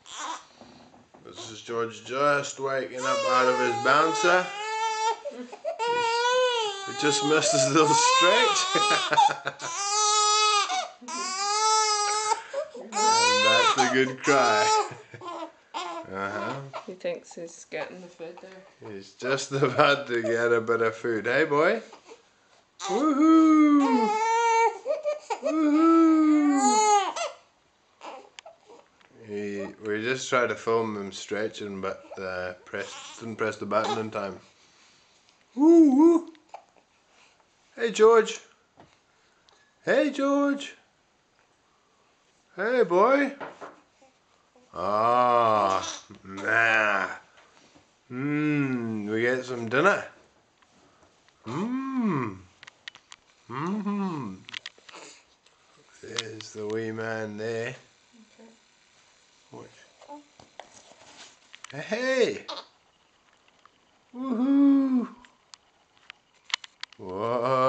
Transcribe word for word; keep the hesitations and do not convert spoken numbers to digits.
This is George just waking up out of his bouncer. We just missed his little stretch. And that's a good cry. Uh-huh. He thinks he's getting the food there. He's just about to get a bit of food. Hey, boy. Woohoo! Woohoo! He, we just tried to film him stretching, but uh, press, didn't press the button in time. Woo woo! Hey, George. Hey, George. Hey, boy. Ah, nah. Mmm, we get some dinner. Mmm. Mmm. There's the wee man there. Okay. Hey! Woohoo! Whoa!